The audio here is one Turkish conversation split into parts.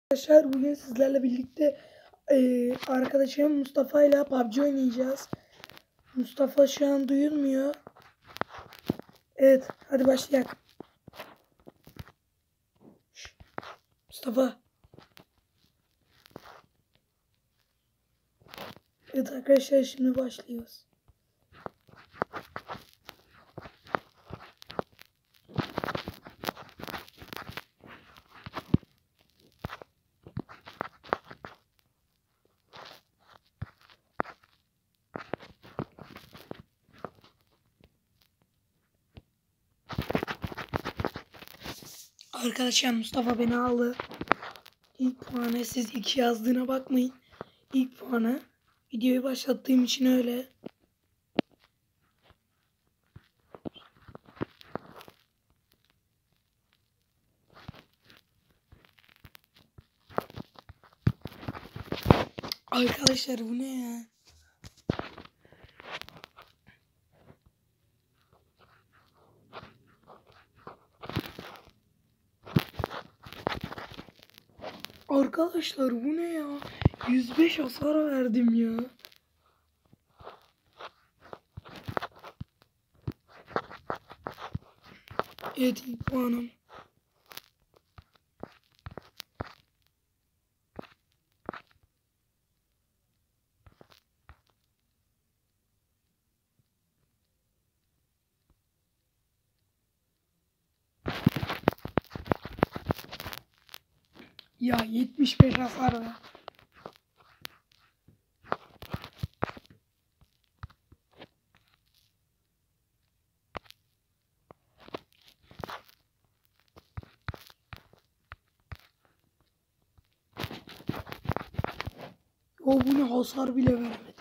Arkadaşlar bugün sizlerle birlikte arkadaşım Mustafa ile PUBG oynayacağız. Mustafa şu an duyulmuyor. Evet, hadi başlayalım. Mustafa. Evet arkadaşlar, şimdi başlıyoruz. Arkadaşlar Mustafa beni aldı. İlk puanı, siz 2 yazdığına bakmayın. İlk puanı videoyu başlattığım için öyle. Arkadaşlar bu ne ya? Arkadaşlar bu ne ya? 105 hasar verdim ya. Evet, ilk puanım. Ya 75 hasar ver. O bu ne, hasar bile veremedi.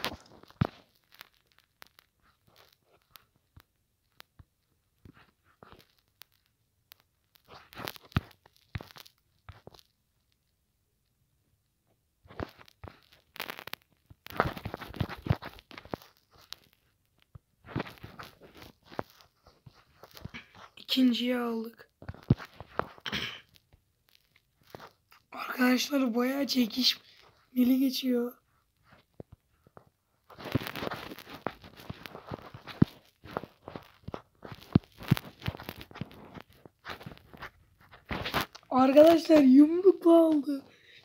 İkinciyi aldık. Arkadaşlar bayağı çekişmeli geçiyor. Arkadaşlar yumrukla aldı.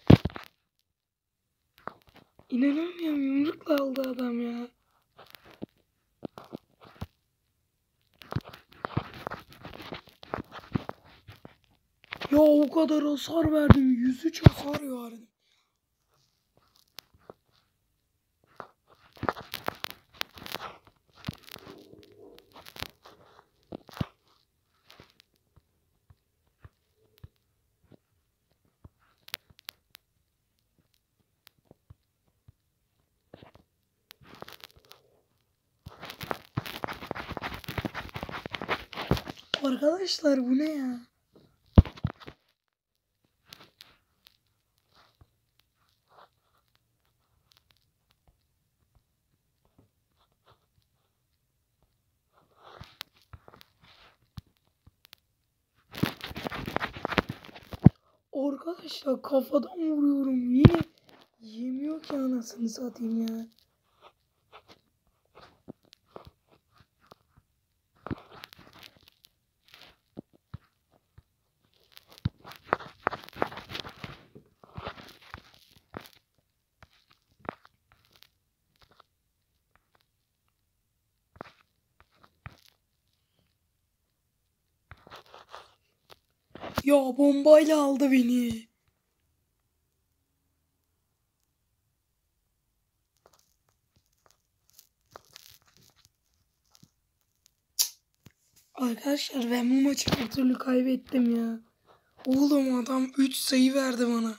İnanamıyorum, yumrukla aldı adam ya. Ya o kadar hasar verdim. 103 hasar verdim. Arkadaşlar bu ne ya? Arkadaşlar kafadan vuruyorum. Yine yemiyor ki, anasını satayım ya. Ya bombayla aldı beni. Arkadaşlar ben bu maçı bir türlü kaybettim ya. Oğlum adam 3 sayı verdi bana.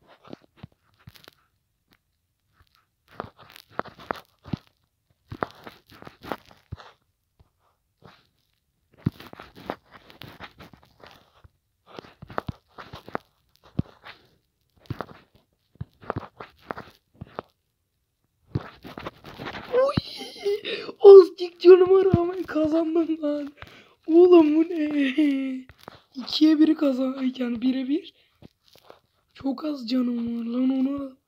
Oy! Azıcık canıma rağmen kazandım lan. Oğlum bu ne? 2'ye 1'i kazandık, yani 1'e 1. Çok az canım var lan ona.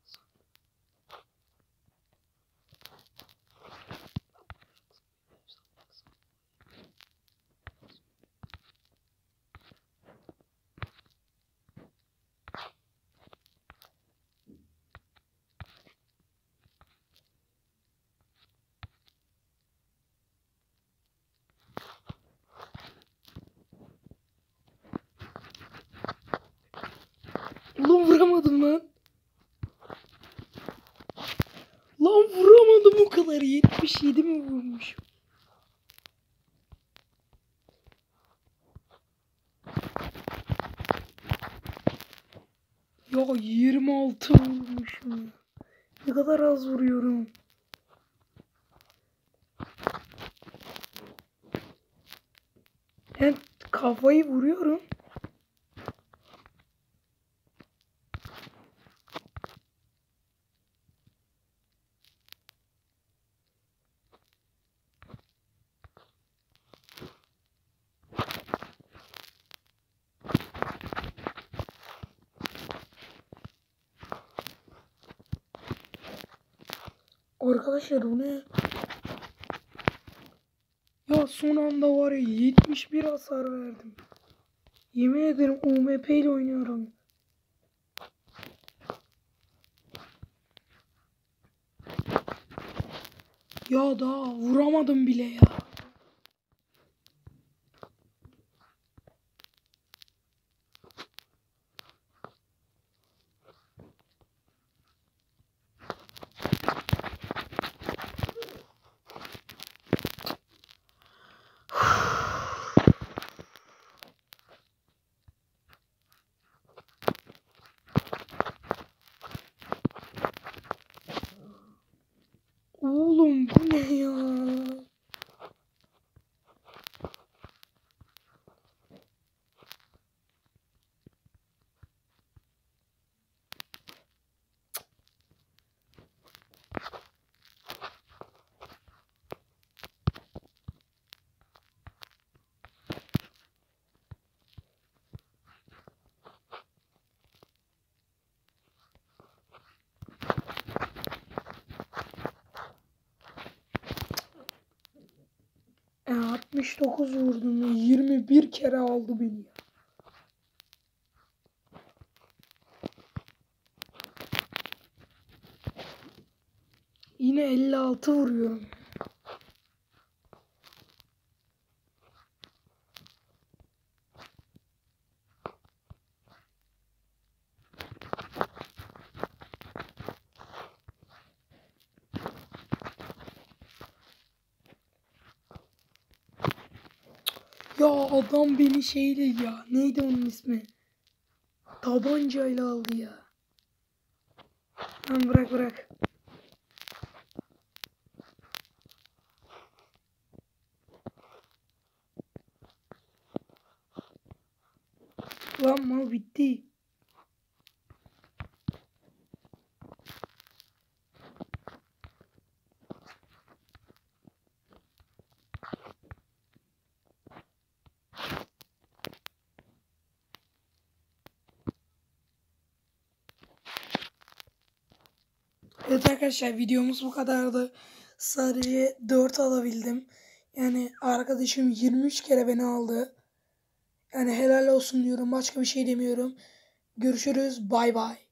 Ulan vuramadım lan. Lan vuramadım o kadar. 77 mi vurmuş? Ya 26 vurmuşum. Ne kadar az vuruyorum. Ben kafayı vuruyorum. Arkadaşlar bu ne? Ya son anda var ya 71 hasar verdim. Yemin ederim UMP ile oynuyorum. Ya daha vuramadım bile ya. Oğlum bu ne ya? E, 69 vurdum ya. 21 kere aldı beni ya. Yine 56 vuruyorum. Ya adam beni şeyle ya. Neydi onun ismi? Tabancayla aldı ya. Lan bırak bırak. Lan mal bitti. Evet arkadaşlar videomuz bu kadardı. Sadece 4 alabildim. Yani arkadaşım 23 kere beni aldı. Yani helal olsun diyorum. Başka bir şey demiyorum. Görüşürüz. Bay bay.